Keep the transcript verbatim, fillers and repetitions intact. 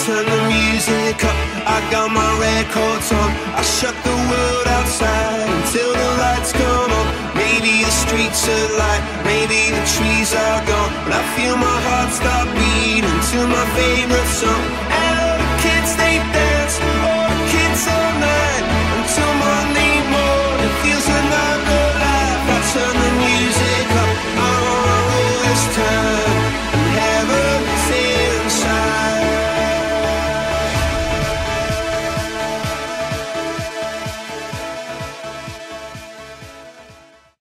turn the music up. I got my records on. I shut the world outside until the lights come on. Maybe the streets are light, maybe the trees are gone, but I feel my heart start beating to my favorite song.